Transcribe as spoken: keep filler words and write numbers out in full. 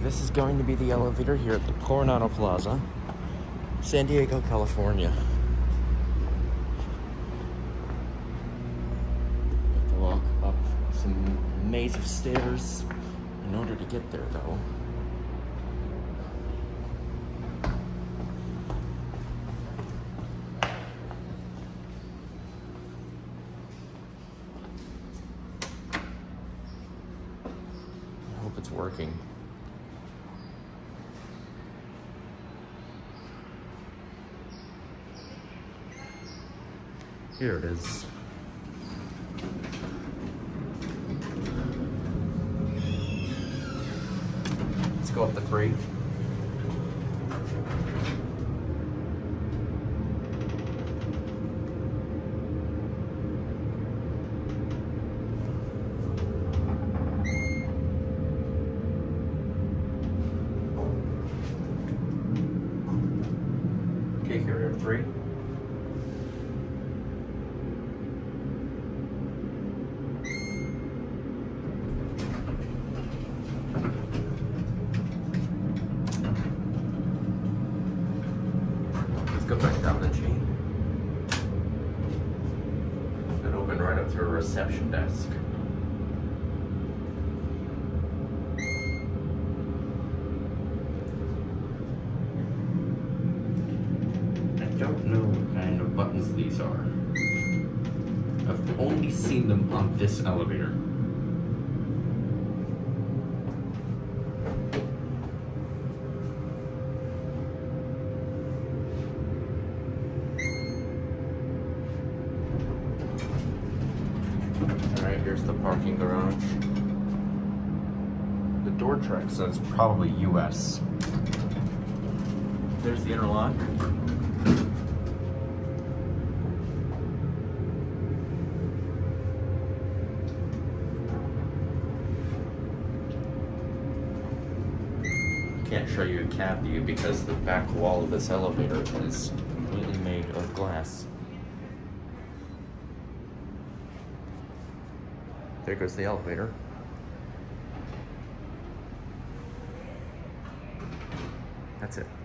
This is going to be the elevator here at the Coronado Plaza, San Diego, California. Have to walk up some maze of stairs in order to get there, though. I hope it's working. Here it is. Let's go up the three. Okay, here are three. Let's go back down the chain. And open right up to a reception desk. I don't know what kind of buttons these are. I've only seen them on this elevator. Alright, here's the parking garage. The door track says probably U S. There's the interlock. Can't show you a cab view because the back wall of this elevator is completely made of glass. There goes the elevator. That's it.